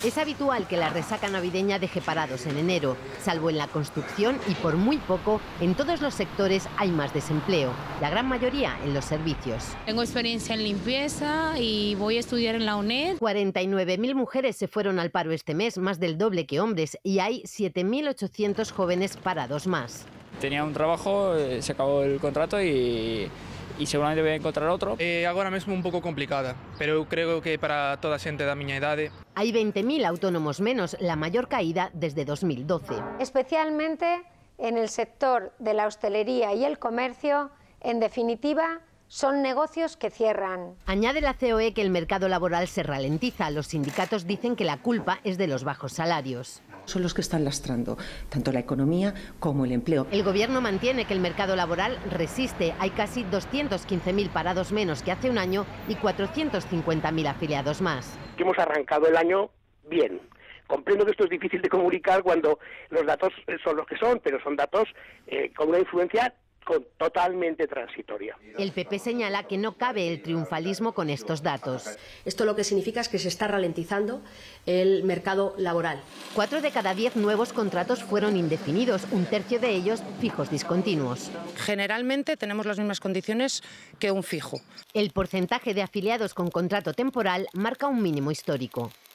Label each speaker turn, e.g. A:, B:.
A: Es habitual que la resaca navideña deje parados en enero, salvo en la construcción y por muy poco, en todos los sectores hay más desempleo, la gran mayoría en los servicios.
B: Tengo experiencia en limpieza y voy a estudiar en la UNED.
A: 49.000 mujeres se fueron al paro este mes, más del doble que hombres, y hay 7.800 jóvenes parados más.
C: Tenía un trabajo, se acabó el contrato y seguramente voy a encontrar otro.
D: Agora mesmo un pouco complicada, pero eu creo que para toda a xente da miña idade.
A: Hay 20.000 autónomos menos, la mayor caída desde 2012.
E: Especialmente en el sector de la hostelería y el comercio, en definitiva, son negocios que cierran.
A: Añade la COE que el mercado laboral se ralentiza. Los sindicatos dicen que la culpa es de los bajos salarios.
F: Son los que están lastrando tanto la economía como el empleo.
A: El gobierno mantiene que el mercado laboral resiste. Hay casi 215.000 parados menos que hace un año y 450.000 afiliados más.
G: Hemos arrancado el año bien. Comprendo que esto es difícil de comunicar cuando los datos son los que son, pero son datos con una influencia totalmente transitoria.
A: El PP señala que no cabe el triunfalismo con estos datos.
H: Esto lo que significa es que se está ralentizando el mercado laboral.
A: 4 de cada 10 nuevos contratos fueron indefinidos, un tercio de ellos fijos discontinuos.
I: Generalmente tenemos las mismas condiciones que un fijo.
A: El porcentaje de afiliados con contrato temporal marca un mínimo histórico.